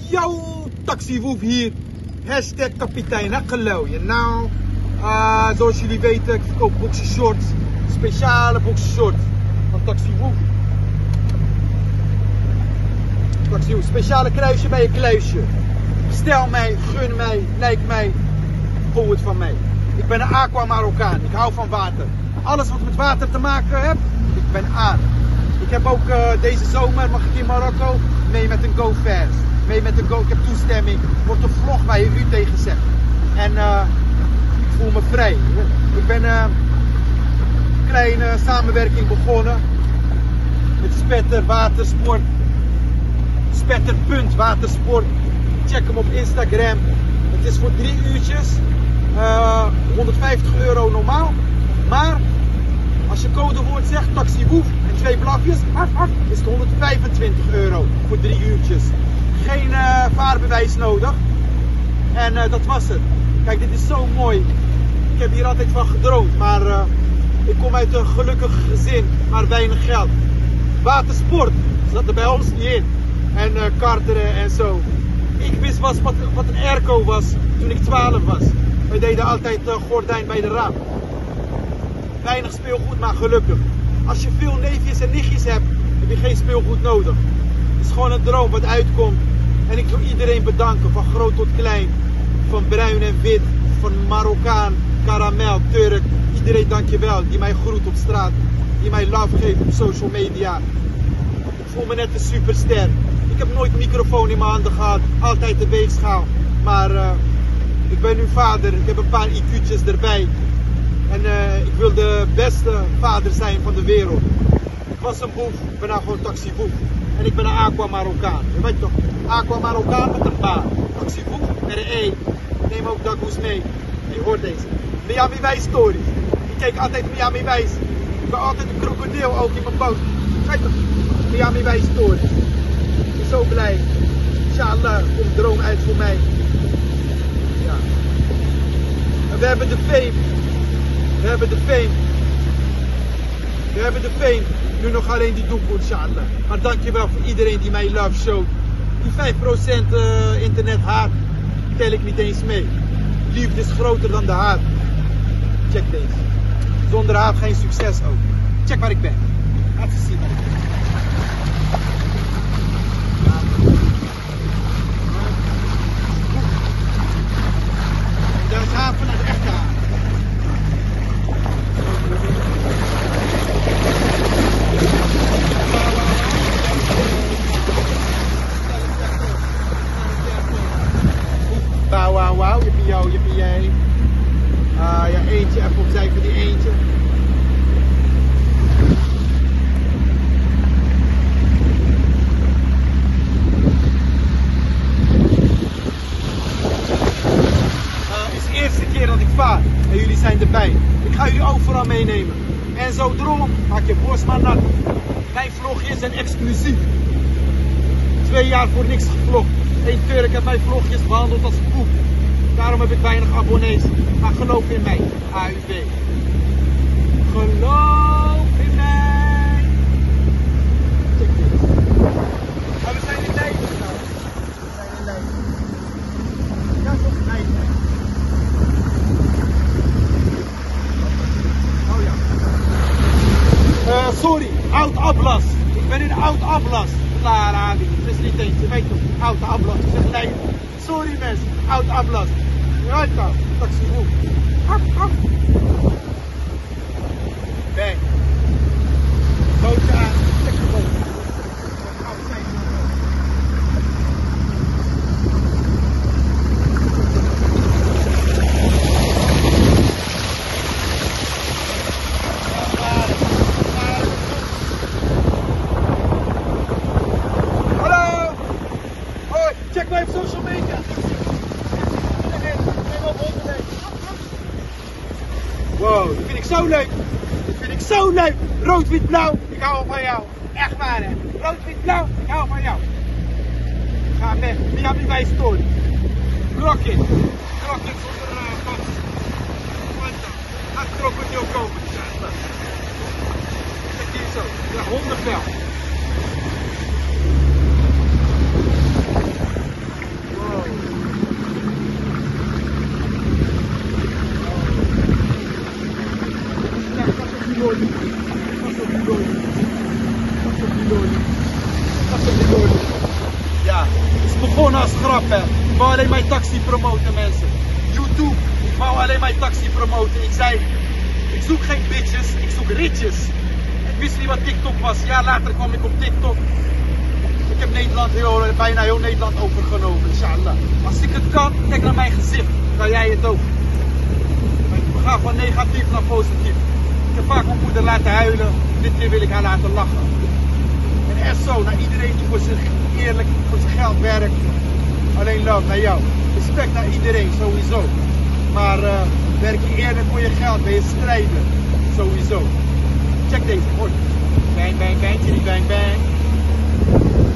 Yo, Taxi Woef hier. Hashtag kapitein Hakkelau. Nou, zoals jullie weten, ik verkoop boxershorts. Speciale boxershorts van Taxi Woef. Taxi Woef, speciale kruisje bij je kluisje. Stel mij, gun mij, lijk mij, voel het van mij. Ik ben een aqua Marokkaan, ik hou van water. Alles wat met water te maken heeft, ik ben aan. Ik heb ook deze zomer, mag ik in Marokko, mee met een Go Fast. Mee met een Go, ik heb toestemming, wordt een vlog bij u tegenzegd. En ik voel me vrij. Ik ben een kleine samenwerking begonnen met Spetter Watersport. Spetter.watersport. Check hem op Instagram. Het is voor 3 uurtjes. 150 euro normaal. Maar als je codewoord zegt Taxi Woef en 2 blafjes, is het 125 euro voor 3 uurtjes. Geen vaarbewijs nodig. En dat was het. Kijk, dit is zo mooi. Ik heb hier altijd van gedroomd. Maar ik kom uit een gelukkig gezin, maar weinig geld. Watersport zat er bij ons niet in. En karteren en zo. Ik wist wat een airco was toen ik 12 was. Wij deden altijd gordijn bij de raam. Weinig speelgoed, maar gelukkig. Als je veel neefjes en nichtjes hebt, heb je geen speelgoed nodig. Het is gewoon een droom wat uitkomt. En ik wil iedereen bedanken, van groot tot klein. Van bruin en wit, van Marokkaan, karamel, Turk. Iedereen dankjewel die mij groet op straat. Die mij love geeft op social media. Ik voel me net een superster. Ik heb nooit een microfoon in mijn handen gehad. Altijd de weegschaal. Maar ik ben nu vader. Ik heb een paar IQ'tjes erbij. En ik wil de beste vader zijn van de wereld. Ik was een boef. Ik ben nou gewoon Taxi Woef. En ik ben een aqua Marokkaan. Je weet toch? Aqua Marokkaan met een baan. Taxi Woef met een E. Neem ook Dagoes mee. Je hoort deze. Miami Vice stories. Ik kijk altijd Miami Vice. Ik ben altijd een krokodil ook in mijn boot. Kijk toch? Miami Vice stories. Ik ben zo blij. Inshallah komt droom uit voor mij. Ja. En we hebben de fame. We hebben de fame. We hebben de fame. Nu nog alleen die doekoe, inshallah. Maar dankjewel voor iedereen die mij love showt. Die 5% internet haat tel ik niet eens mee. Liefde is groter dan de haat. Check deze. Zonder haat geen succes ook. Check waar ik ben. Laat ze zien waar ik ben. Dat is haat vanuit de echte haat. Wauw, jippie jou, jippie jij. Ja, eentje, even opzij voor die eentje. Het is de eerste keer dat ik vaar en jullie zijn erbij. Ik ga jullie overal meenemen. En zo droom, maak je borst maar nat. Mijn vlogjes zijn exclusief. 2 jaar voor niks gevlogd. 1 Turk heeft mijn vlogjes behandeld als een boek. Daarom heb ik weinig abonnees. Maar geloof in mij. AUB. Geloof in mij. Check dit. Maar we zijn in Leiden nou. We zijn in Leiden. Ja, toch Leiden. Oh ja. Sorry. Oud Ablas. Ik ben in Oud Ablas. Klaar, Ali. Het is niet eens. Je weet toch. Oud Ablas. Ik zeg Leiden. Sorry mensen. Oud Ablas. Right now, Taxi Woef. Bang. Bootje aan, check de boot. Hallo! Hoi, check mij op social media. Wow, dat vind ik zo leuk. Dat vind ik zo leuk. Rood, wit, blauw. Ik hou van jou. Echt waar hè. Rood, wit, blauw. Ik hou van jou. Ga weg. Miami Vice story. Rocket. Rocket zonder vast. Gaat krokodil komen. Kijk hier zo. Ja, hondenvel. Gewoon als grap, hè. Ik wou alleen mijn taxi promoten, mensen. YouTube, ik wou alleen mijn taxi promoten. Ik zei, ik zoek geen bitches, ik zoek ritjes. Ik wist niet wat TikTok was. Ja, later kwam ik op TikTok. Ik heb Nederland bijna heel Nederland overgenomen, inshallah. Als ik het kan, kijk naar mijn gezicht. Kan jij het ook? We gaan van negatief naar positief. Ik heb vaak mijn moeder laten huilen. Dit keer wil ik haar laten lachen. En echt zo, naar iedereen die voor zich eerlijk voor zijn geld werkt. Alleen love naar jou. Respect naar iedereen, sowieso. Maar werk je eerlijk voor je geld, ben je strijden. Sowieso. Check deze, hoor. Bang, bang, bang, chitty, bang, bang.